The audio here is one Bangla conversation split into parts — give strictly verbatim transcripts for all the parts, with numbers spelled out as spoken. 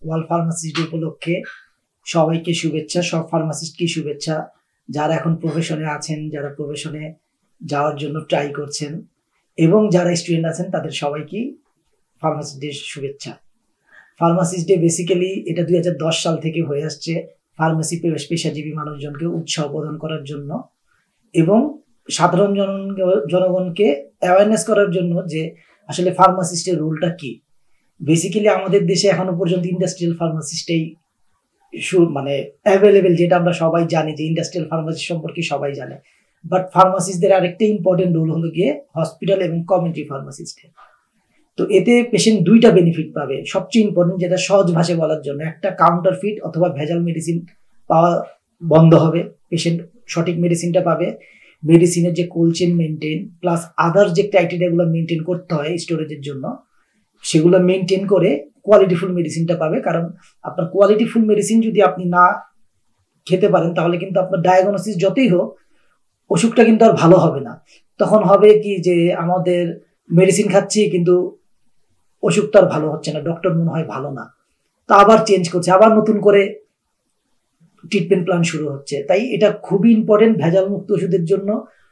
ওয়ার্ল্ড ফার্মাসিস্ট ডে উপলক্ষে সবাইকে শুভেচ্ছা, সব ফার্মাসিস্টকে শুভেচ্ছা, যারা এখন প্রফেশনে আছেন, যারা প্রফেশনে যাওয়ার জন্য ট্রাই করছেন এবং যারা স্টুডেন্ট আছেন তাদের সবাইকেই ফার্মাসিস্ট ডে শুভেচ্ছা। ফার্মাসিস্ট ডে বেসিক্যালি এটা দুই হাজার দশ সাল থেকে হয়ে আসছে ফার্মেসি পেশাজীবী মানুষজনকে উৎসাহ প্রদান করার জন্য এবং সাধারণ জনগণকে অ্যাওয়ারনেস করার জন্য যে আসলে ফার্মাসিস্টের রোলটা কি। বেসিক্যালি আমাদের দেশে এখনো পর্যন্ত ইন্ডাস্ট্রিয়াল ফার্মাসিস্টেই মানে অ্যাভেলেবেল, যেটা আমরা সবাই জানি যে ইন্ডাস্ট্রিয়াল ফার্মাসিস্ট সম্পর্কে সবাই জানে, বাট ফার্মাসিস্টদের আরেকটা ইম্পর্টেন্ট রোল হলো গিয়ে হসপিটাল এবং কমিউনিটি ফার্মাসিস্টের। তো এতে পেশেন্ট দুইটা বেনিফিট পাবে, সবচেয়ে ইম্পর্টেন্ট যেটা সহজ ভাষায় বলার জন্য, একটা কাউন্টার ফিট অথবা ভেজাল মেডিসিন পাওয়া বন্ধ হবে, পেশেন্ট সঠিক মেডিসিনটা পাবে, মেডিসিনের যে cold chain maintain plus other যে ক্রাইটেরিয়াগুলো মেনটেন করতে হয় স্টোরেজের জন্য সেগুলো মেনটেন করে কোয়ালিটিফুল মেডিসিনটা পাবে। কারণ আপনার কোয়ালিটিফুল মেডিসিন যদি আপনি না খেতে পারেন তাহলে কিন্তু আপনার ডায়াগনোসিস যতই হোক অসুখটা কিন্তু আর ভালো হবে না। তখন হবে কি যে আমাদের মেডিসিন খাচ্ছি কিন্তু অসুখটা আর ভালো হচ্ছে না, ডক্টর মনে হয় ভালো না, তা আবার চেঞ্জ করছে, আবার নতুন করে ট্রিটমেন্ট প্ল্যান শুরু হচ্ছে। তাই এটা খুবই ইম্পর্টেন্ট ভেজাল মুক্ত ওষুধের জন্য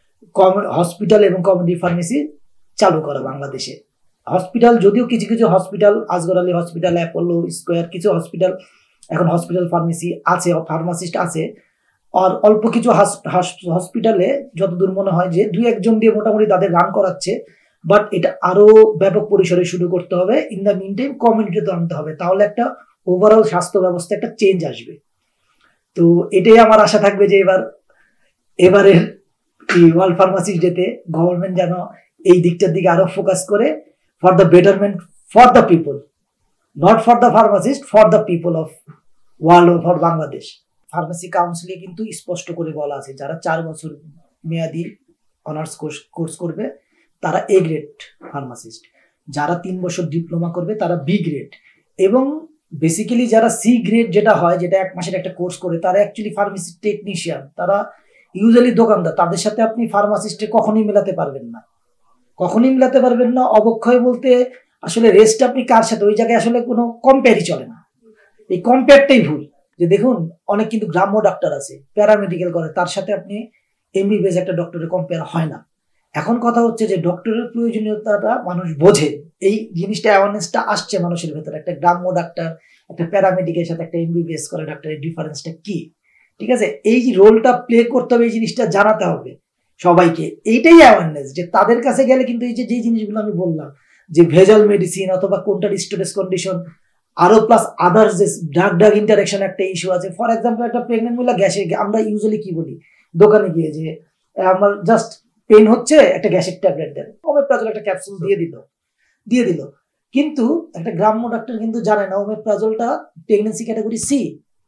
হসপিটাল এবং কমিউনিটি ফার্মেসি চালু করা বাংলাদেশে। হসপিটাল যদিও কিছু কিছু হসপিটাল, আজগর আলী হসপিটাল, অ্যাপোলো স্কোয়ার, কিছু হসপিটাল এখন হসপিটাল ফার্মেসি আছে, ফার্মাসিস্ট আছে, আর অল্প কিছু হসপিটালে যতদূর মনে হয় যে দুই একজন দিয়ে মোটামুটি তাদের রান করাচ্ছে, বাট এটা আরো ব্যাপক পরিসরে শুরু করতে হবে। ইন দ্য মিন টাইম কমিউনিটিতে আনতে হবে, তাহলে একটা ওভারঅল স্বাস্থ্য ব্যবস্থা একটা চেঞ্জ আসবে। তো এটাই আমার আশা থাকবে যে এবার এবারের ওয়ার্ল্ড ফার্মাসিস্ট ডেতে গভর্নমেন্ট যেন এই দিকটার দিকে আরো ফোকাস করে, for the betterment for the people, not for the pharmacist, for the people of world, for Bangladesh. Pharmacy কাউন্সিলে কিন্তু স্পষ্ট করে বলা আছে যারা চার বছর মেয়াদি অনার্স কোর্স করবে তারা এ গ্রেড ফার্মাসিস্ট, যারা তিন বছর ডিপ্লোমা করবে তারা বি গ্রেড, এবং বেসিক্যালি যারা সি গ্রেড যেটা হয়, যেটা এক মাসের একটা কোর্স করে, তারা অ্যাকচুয়ালি ফার্মেসি টেকনিশিয়ান, তারা ইউজুয়ালি দোকানদার, তাদের সাথে আপনি ফার্মাসিস্টে কখনোই মেলাতে পারবেন না, কখনোই মেলাতে পারবেন না। অবক্ষয় বলতে আসলে রেস্ট আপনি কার সাথে, ওই জায়গায় আসলে কোনো কম্পেয়ারই চলে না, এই কম্পেয়ারটাই ভুল। যে দেখুন অনেক কিন্তু গ্রাম্য ডাক্তার আছে, প্যারামেডিক্যাল করে, তার সাথে আপনি এমবিবিএস একটা ডক্টরের কম্পেয়ার হয় না। এখন কথা হচ্ছে যে ডক্টরের প্রয়োজনীয়তাটা মানুষ বোঝে, এই জিনিসটা অ্যাওয়ারনেসটা আসছে মানুষের ভেতরে, একটা গ্রাম্য ডাক্তার একটা প্যারামেডিকের সাথে একটা এমবিবিএস করা ডাক্তারের ডিফারেন্সটা কি, ঠিক আছে, এই রোলটা প্লে করতে হবে, এই জিনিসটা জানাতে হবে সবাইকে। এইটাই অ্যাওয়ারনেস, যে তাদের কাছে গেলে কিন্তু এই যে যে জিনিসগুলো আমি বললাম যে ভেজাল মেডিসিন অথবা কোনটা স্টোরেজ কন্ডিশন, আরো প্লাস আদার্স যে ড্রাগ ড্রাগ ইন্টারাকশন একটা ইস্যু আছে। ফর এক্সাম্পল একটা প্রেগনেন্ট মহিলা গ্যাসে, আমরা ইউজুয়ালি কি বলি দোকানে গিয়ে যে আমার জাস্ট পেন হচ্ছে, একটা গ্যাসের ট্যাবলেট দেন, ওমেপ্রাজল একটা ক্যাপসুল দিয়ে দিল দিয়ে দিল কিন্তু একটা গ্রাম্য ডাক্তার কিন্তু জানে না ওমেপ্রাজলটা প্রেগনেন্সি ক্যাটাগরি সি।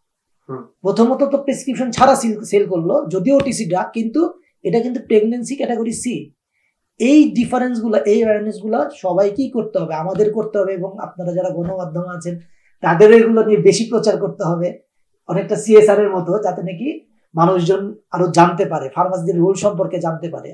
প্রথমত তো প্রেসক্রিপশন ছাড়া সেল করলো, যদিও ওটিসি ড্রাগ, কিন্তু এটা কিন্তু প্রেগনেন্সি ক্যাটাগরি সি। এই ডিফারেন্স গুলা, এই অ্যাওয়ারনেস গুলা সবাইকেই করতে হবে, আমাদের করতে হবে, এবং আপনারা যারা গণমাধ্যমে আছেন তাদের এগুলো নিয়ে বেশি প্রচার করতে হবে, অনেকটা সিএসআর এর মতো, যাতে নাকি মানুষজন আরো জানতে পারে, ফার্মাসিদের রোল সম্পর্কে জানতে পারে।